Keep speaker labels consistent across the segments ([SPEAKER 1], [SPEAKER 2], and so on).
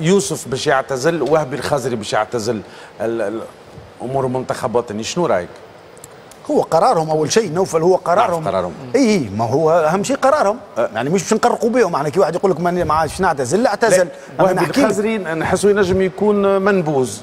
[SPEAKER 1] يوسف باش يعتزل، وهبي الخزري باش يعتزل امور المنتخب الوطني، شنو رايك؟
[SPEAKER 2] هو قرارهم اول شيء نوفل، هو قرارهم.
[SPEAKER 1] قرارهم
[SPEAKER 2] اي ما هو اهم شيء قرارهم، يعني مش باش نقرقوا بهم. يعني كي واحد يقول لك ما عادش نعتزل، لا اعتزل.
[SPEAKER 1] وهبي الخزري نحسه ينجم يكون منبوذ.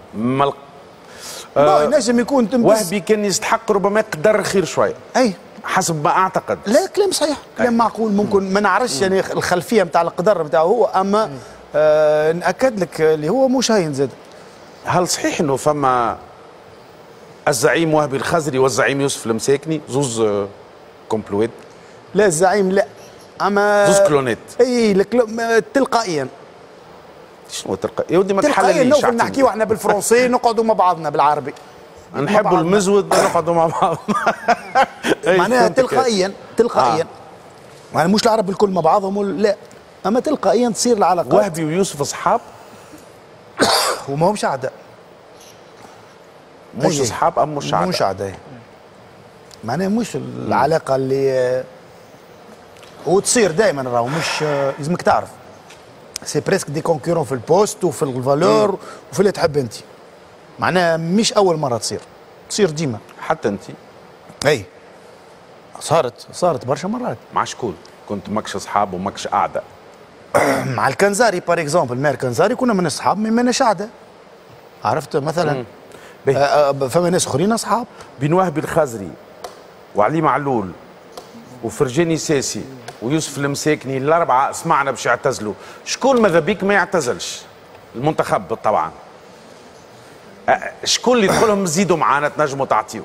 [SPEAKER 2] ينجم يكون
[SPEAKER 1] وهبي كان يستحق ربما يقدر خير شويه.
[SPEAKER 2] اي
[SPEAKER 1] حسب ما اعتقد.
[SPEAKER 2] لا كلام صحيح، كلام معقول. ممكن ما نعرفش يعني الخلفيه نتاع القدر نتاعو هو، اما ناكد لك اللي هو مش هين زاد.
[SPEAKER 1] هل صحيح انه فما الزعيم وهبي الخزري والزعيم يوسف المساكني زوز كومبلويت؟
[SPEAKER 2] لا الزعيم لا، اما
[SPEAKER 1] زوز كلونات.
[SPEAKER 2] اي تلقائيا.
[SPEAKER 1] شنو تلقائيا؟ يا ودي ما
[SPEAKER 2] تلقائيا نوفل نحكيو احنا بالفرنسي، نقعدوا مع بعضنا بالعربي.
[SPEAKER 1] نحبوا المزود نقعدوا مع بعض.
[SPEAKER 2] معناها تلقائيا يعني مش العرب الكل مع بعضهم، لا، اما تلقائيا تصير العلاقات.
[SPEAKER 1] وهبي ويوسف اصحاب
[SPEAKER 2] وما همش اعداء.
[SPEAKER 1] مش اصحاب ام مش اعداء؟
[SPEAKER 2] مش اعداء، معناها مش العلاقه اللي وتصير دائما. راهو مش لازمك تعرف سي بريسك دي كونكورون في البوست وفي الفالور وفي اللي تحب انت. معناها مش اول مره تصير ديما.
[SPEAKER 1] حتى انت؟
[SPEAKER 2] اي صارت برشا مرات.
[SPEAKER 1] مع شكون؟ كنت ماكش اصحاب وماكش اعداء؟
[SPEAKER 2] مع الكنزاري بار اكزومبل، مير كنزاري كنا من اصحاب ما ماناش اعداء. عرفت مثلا فما ناس اخرين اصحاب.
[SPEAKER 1] بين وهبي الخزري وعلي معلول وفرجاني ساسي ويوسف المساكني الاربعه سمعنا باش يعتزلوا، شكون ماذا بيك ما يعتزلش؟ المنتخب طبعا. شكون اللي دخلهم زيدوا معانا تنجموا تعطيو؟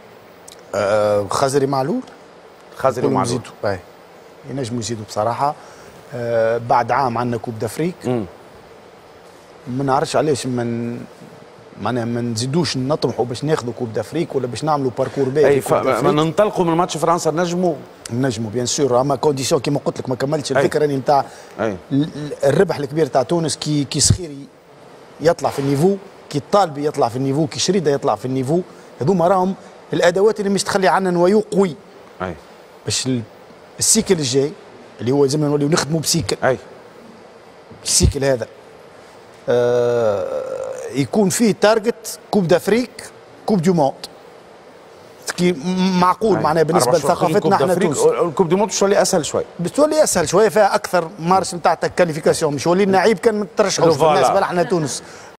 [SPEAKER 2] خزري معلول.
[SPEAKER 1] خزري ومعلول
[SPEAKER 2] اي ينجموا يزيدوا بصراحه. بعد عام عندنا كوب دافريك. ما نعرفش علاش معناها ما نزيدوش نطمحوا باش ناخذوا كوب دافريك ولا باش نعملوا باركور باهي.
[SPEAKER 1] اي ما ننطلقوا من ماتش فرنسا نجموا
[SPEAKER 2] بيان سور، اما كونديسيون كيما قلت لك ما كملتش الفكره راني نتاع الربح الكبير تاع تونس. كي صخيري يطلع في النيفو، كي الطالبي يطلع في النيفو، كي شريده يطلع في النيفو، هذوما راهم الادوات اللي مش تخلي عنا نوايو قوي. باش السيكل الجاي اللي هو لازمنا نوليو نخدموا بسيكل. السيكل هذا يكون فيه تارجت كوب دافريك، كوب دو موند. معقول معناها بالنسبه لثقافتنا احنا تونس.
[SPEAKER 1] الكوب دو موند باش تولي اسهل شوي.
[SPEAKER 2] باش تولي اسهل شويه، فيها اكثر مارش نتاع كاليفيكاسيون، مش ولي النعيب كان ما ترشحوش بالنسبه لنا احنا تونس.